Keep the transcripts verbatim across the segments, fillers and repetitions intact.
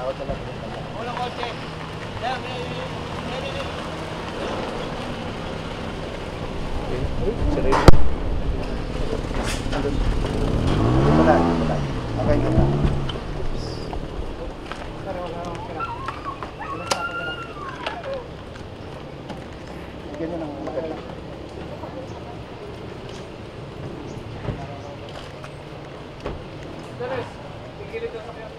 Walang kotse. Yan, may... May, may, may. Sarili. Andun. Dito na, dito na. Okay, dito na. Ganyan ang maganda. Dalis, tigilid ka sa kaya.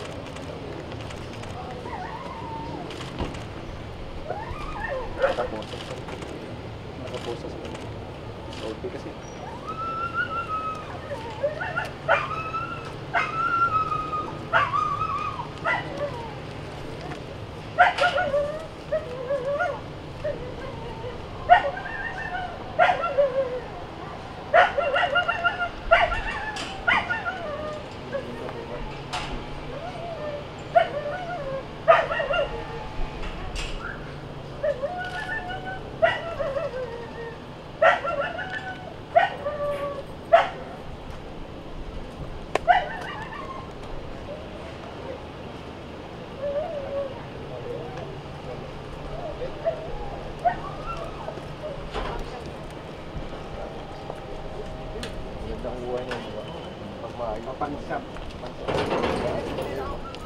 Nakaposas. Nakaposas. Okay kasi. Ang buhay niya, pagmaayos. Papansap. Papansap.